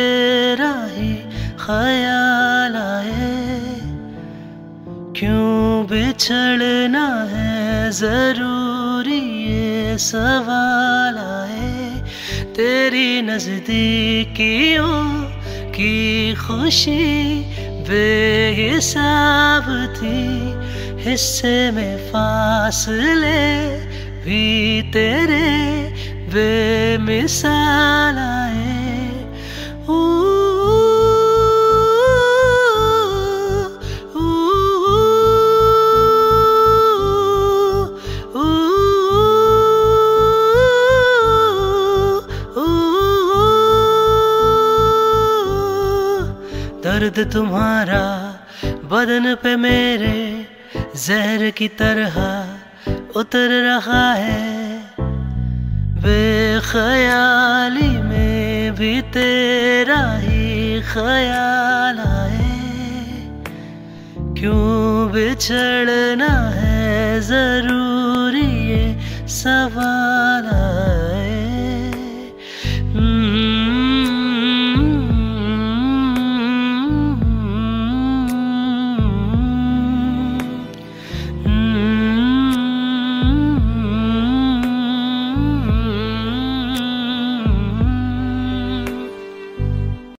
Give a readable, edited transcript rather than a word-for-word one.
तेरा ही ख्याल आए। क्यों बिछड़ना है जरूरी ये सवाल आए। तेरी नजदीकियों की खुशी बेहिसाब थी, हिस्से में फासले भी तेरे बेमिसाल आए। दर्द तुम्हारा बदन पे मेरे जहर की तरह उतर रहा है। बेख्याली में भी तेरा ही ख्याल आए। क्यों बिछड़ना है जरूरी ये सवाल आए।